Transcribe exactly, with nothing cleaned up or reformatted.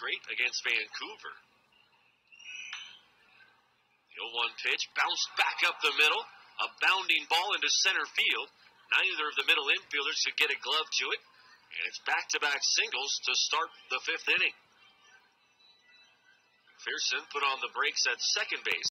great against Vancouver. The oh one pitch bounced back up the middle. A bounding ball into center field. Neither of the middle infielders could get a glove to it. And it's back-to-back singles to start the fifth inning. McPherson put on the brakes at second base.